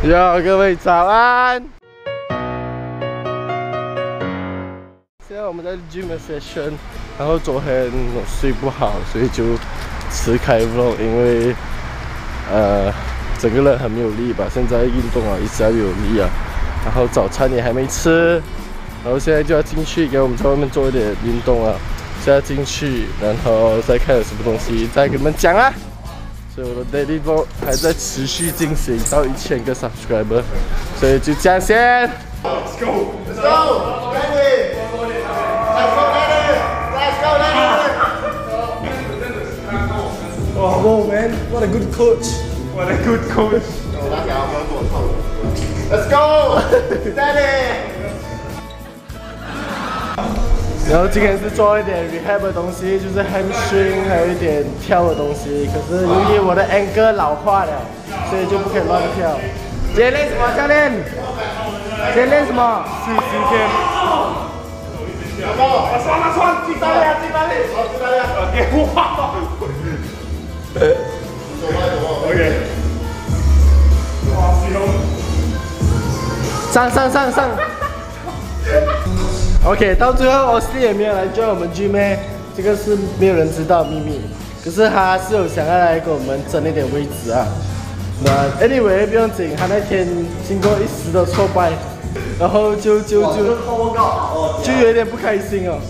各位早安。现在我们在 gym 的 session， 然后昨天我睡不好，所以就迟开 vlog， 因为整个人很没有力吧。现在运动啊，一直要有力啊。然后早餐也还没吃，然后现在就要进去，给我们在外面做一点运动啊。现在进去，然后再看有什么东西，再跟你们讲啊。所以我的 daily vlog 还在持续进行到1000个 subscriber， 所以就这样先。Let's go, let's go, ready, let's go, let's go, let's go. Oh man, what a good coach! What a good coach! Let's go, steady. 然后今天是做一点 rehab 的东西，就是 hamstring， 还有一点跳的东西。可是由于我的 ankle 老化了，所以就不可以乱跳。今天练什么，教练？今天练什么？10天。拿穿，进哪里啊？进哪里？好，进哪里啊？哇 ！OK。上。OK， 到最後Austin也沒有來join我們 gym， 這個是沒有人知道秘密。可是他是有想要來跟我們爭一點位置啊。那 anyway 不用緊，他那天經過一時的挫敗，然後就有點不開心哦。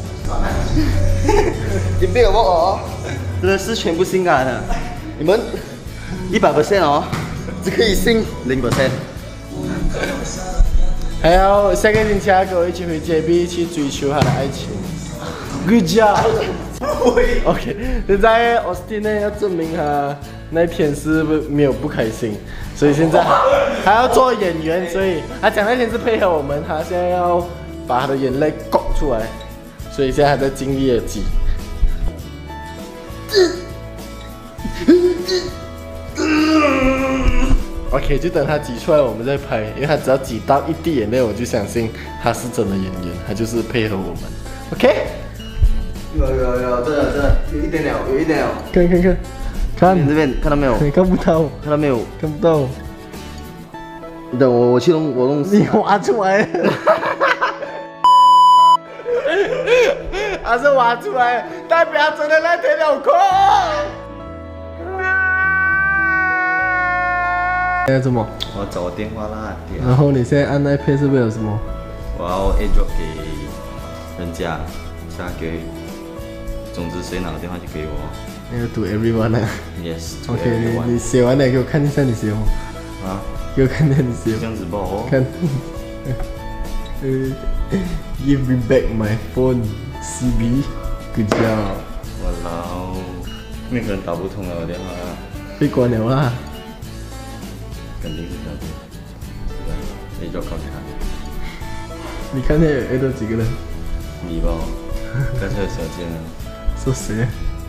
你被我哦，真的是全部性感的。你們100% 哦，只可以信0%。 还有下个星期要跟我一起回 JB 去追求他的爱情。Good job 。OK， 现在 Austin 呢要证明他那天是没有不开心，所以现在还要做演员，所以他讲那天是配合我们，他现在要把他的眼泪拱出来，所以现在还在尽力的挤。OK， 就等他挤出来，我们再拍。因为他只要挤到一滴眼泪，我就相信他是真的演员，他就是配合我们。OK？ 有，真的，有一点了。 看， 你这边看到没有？ 你看不到， 看到没有？ 看不到。 你等我去弄，我弄。 你挖出来。他是挖出来，代表真的那天有空。现在怎么？ 我找电话啦。 然后你现在按那配是为了什么？ 我要 airdrop 给人家，下给。总之谁拿个电话就给我。 那个赌 everyone 啊。 Yes。OK， 你写完了给我看一下你写什么。 啊？ 给我看一下你写。 这样子不好。 看。Give me back my phone, CB. Good job。 我老，那个人打不通了我电话。 被关了啦。 肯定是这样子，你就靠他。 你看见有多几个人？ 你吧，刚才小见了。 说谁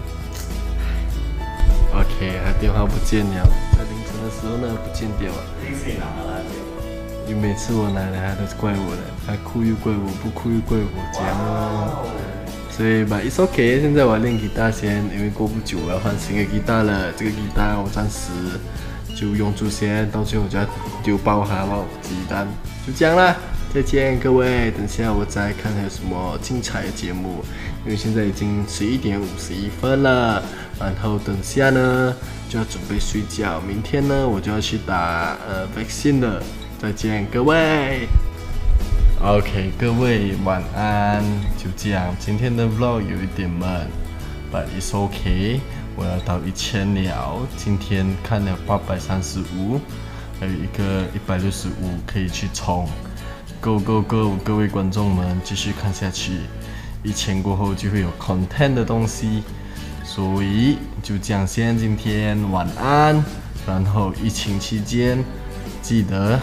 ？OK， 他电话不见了，在凌晨的时候呢不见掉了。 谁拿了？ 因为每次我拿了，他都是怪我的，他哭又怪我，不哭又怪我，这样哦。所以吧 ，it's OK。现在我要练吉他先，因为过不久我要换新的吉他了。这个吉他我暂时。就用住先，到最后就要丢爆它咯，鸡蛋就这样啦，再见各位，等下我再看还有什么精彩的节目，因为现在已经11点51分了，然后等下呢就要准备睡觉，明天呢我就要去打vaccine 了，再见各位。OK， 各位晚安，就这样，今天的 vlog 有一点慢 ，but it's OK。我要到1000了，今天看了835，还有一个165可以去冲 ，Go Go Go！ 各位观众们继续看下去，1000过后就会有 content 的东西，所以就这样先，今天晚安，然后疫情期间记得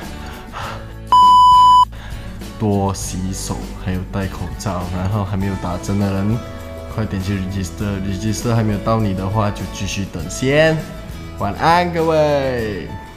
多洗手，还有戴口罩，然后还没有打针的人。快点去 register 还没有到你的话就继续等先。晚安各位。